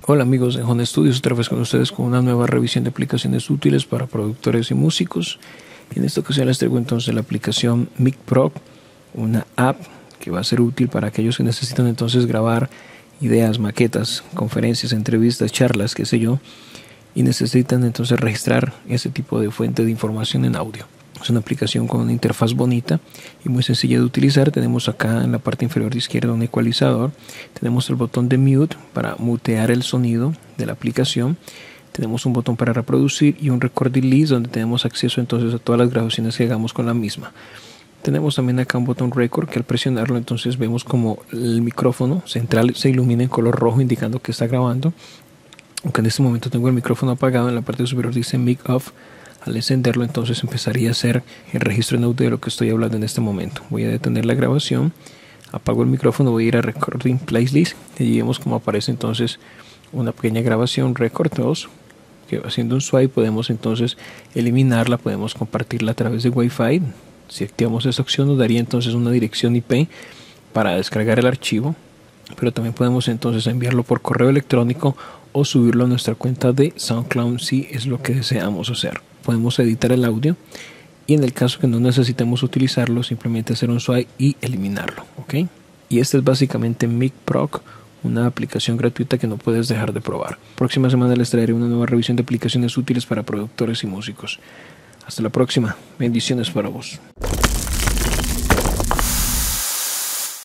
Hola amigos de Honda Studios, otra vez con ustedes con una nueva revisión de aplicaciones útiles para productores y músicos. En esta ocasión les traigo entonces la aplicación Mic Pro, una app que va a ser útil para aquellos que necesitan entonces grabar ideas, maquetas, conferencias, entrevistas, charlas, qué sé yo, y necesitan entonces registrar ese tipo de fuente de información en audio. Es una aplicación con una interfaz bonita y muy sencilla de utilizar. Tenemos acá en la parte inferior izquierda un ecualizador. Tenemos el botón de mute para mutear el sonido de la aplicación. Tenemos un botón para reproducir y un recording list donde tenemos acceso entonces a todas las grabaciones que hagamos con la misma. Tenemos también acá un botón record que al presionarlo entonces vemos como el micrófono central se ilumina en color rojo indicando que está grabando. Aunque en este momento tengo el micrófono apagado, en la parte superior dice mic off. Al encenderlo entonces empezaría a hacer el registro en audio de lo que estoy hablando en este momento. Voy a detener la grabación, apago el micrófono, voy a ir a Recording Playlist y allí vemos cómo aparece entonces una pequeña grabación Record 2 que haciendo un swipe podemos entonces eliminarla, podemos compartirla a través de Wi-Fi. Si activamos esta opción nos daría entonces una dirección IP para descargar el archivo, pero también podemos entonces enviarlo por correo electrónico o subirlo a nuestra cuenta de SoundCloud si es lo que deseamos hacer. Podemos editar el audio y en el caso que no necesitemos utilizarlo, simplemente hacer un swipe y eliminarlo, ¿ok? Y esta es básicamente Mic Pro, una aplicación gratuita que no puedes dejar de probar. Próxima semana les traeré una nueva revisión de aplicaciones útiles para productores y músicos. Hasta la próxima. Bendiciones para vos.